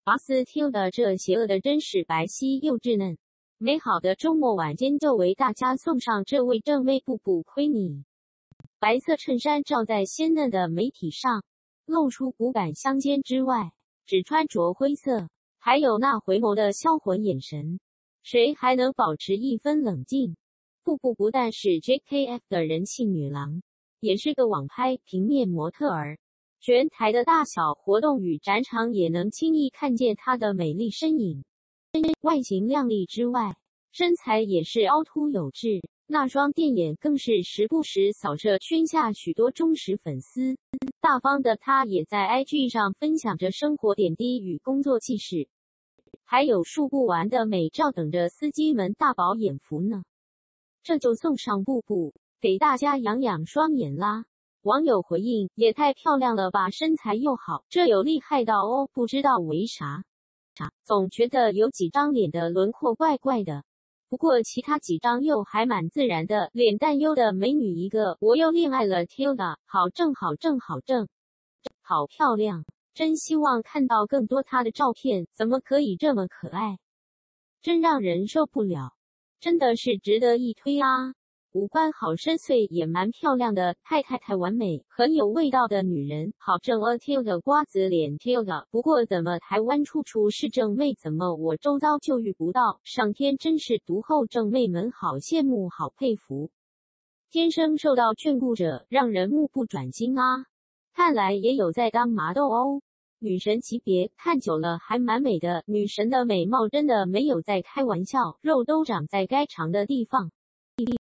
华斯汀的这邪恶的真是白皙又稚嫩。美好的周末晚间就为大家送上这位正妹布布奎尼。白色衬衫罩在鲜嫩的美体上，露出骨感相间之外，只穿着灰色，还有那回眸的销魂眼神，谁还能保持一分冷静？布布不但是 JKF 的人气女郎，也是个网拍平面模特儿。全台的大小活动与展场也能轻易看见她的美丽身影。外形靓丽之外，身材也是凹凸有致，那双电眼更是时不时扫着圈下许多忠实粉丝。大方的她也在 IG 上分享着生活点滴与工作纪事，还有数不完的美照等着司机们大饱眼福呢。这就送上布布，给大家养养双眼啦。网友回应：也太漂亮了吧，身材又好，这有厉害到哦，不知道为啥。总觉得有几张脸的轮廓怪怪的，不过其他几张又还蛮自然的，脸蛋优的美女一个，我又恋爱了 Tilda， 好正好正好正，好漂亮，真希望看到更多她的照片，怎么可以这么可爱，真让人受不了，真的是值得一推啊。五官好深邃，也蛮漂亮的，太完美，很有味道的女人，好正哦 Tilda 瓜子脸 Tilda。不过怎么台湾处处是正妹，怎么我周遭就遇不到？上天真是独厚，正妹们好羡慕，好佩服，天生受到眷顾者，让人目不转睛啊！看来也有在当麻豆哦。女神级别，看久了还蛮美的，女神的美貌真的没有在开玩笑，肉都长在该长的地方。